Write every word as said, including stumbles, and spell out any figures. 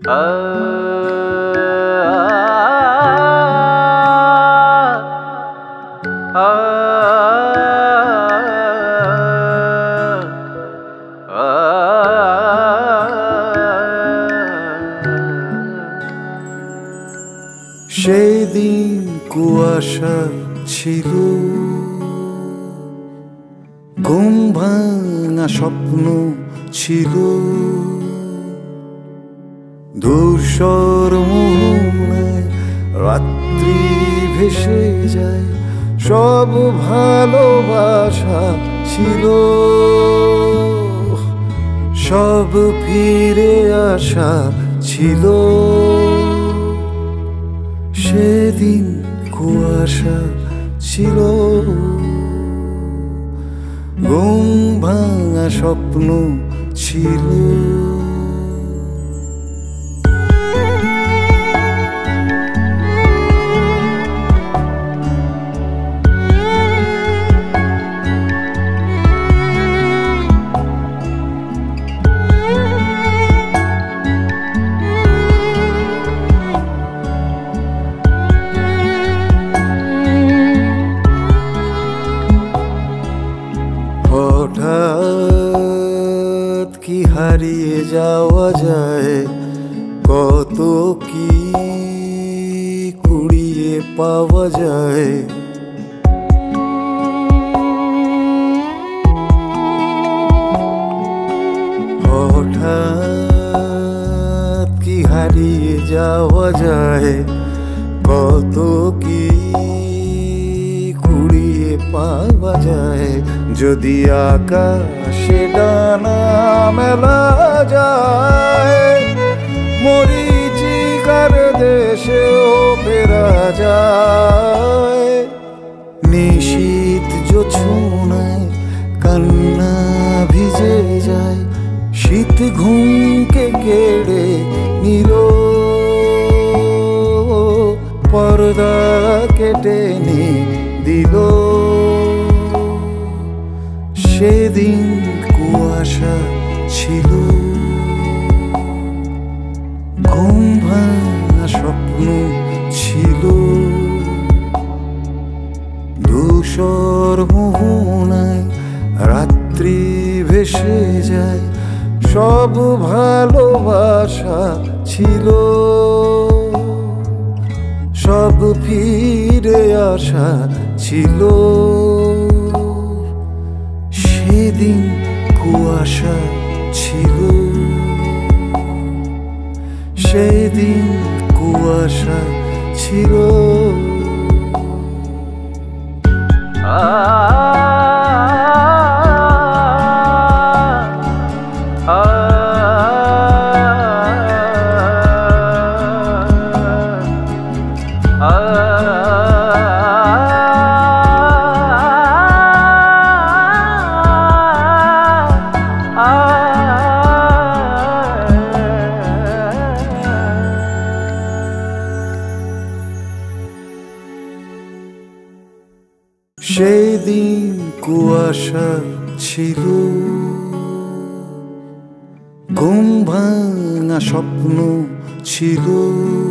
সেই দিন কুয়াশা ছিল, ঘুম ভাঙা স্বপ্ন ছিল, ধূসর মোহনায় রাত্রি ভেসে যায়, সব ভালোবাসা ছিল, সব ফিরে আসা ছিল। সেদিন কুয়াশা ছিল, ঘুম ভাঙা স্বপ্ন ছিল। হঠাৎ কি হারিয়ে যাওয়া যায়, কত কি কুড়িয়ে পাওয়া যায়। হঠাৎ কি হারিয়ে যাওয়া যায়, কত কি কুড়িয়ে পাওয়া যায়। যদি আকাশে ডানা মেলা যায়, মরীচিকার দেশেও ফেরা যায়। নিশীথ জোছনায় কান্না ভিজে যায়, শীত ঘুমকে কেড়ে নিল, পর্দা কেটে নি দিল। সেদিন কুয়াশা ছিল, ঘুম ভাঙা স্বপ্ন ছিল, ধূসর মোহনায় রাত্রি ভেসে যায়, সব ভালোবাসা ছিল, সব ফিরে আসা ছিল। সেদিন কুয়াশা ছিল, সেদিন কুয়াশা ছিল। সেই দিন কুয়াশা ছিল, ঘুম ভাঙা স্বপ্ন ছিল।